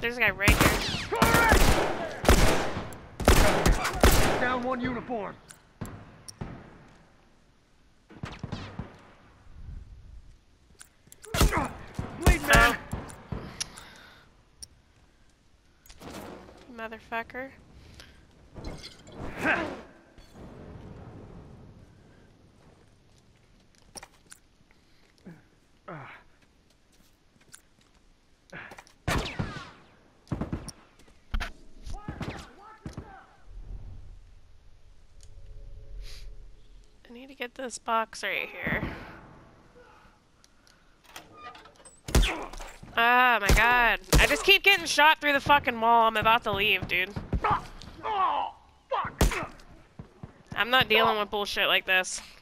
There's a guy right here. Down one uniform. Bleed man. Motherfucker. I need to get this box right here. Oh my god. I just keep getting shot through the fucking wall. I'm about to leave, dude. Oh, fuck. I'm not dealing with bullshit like this.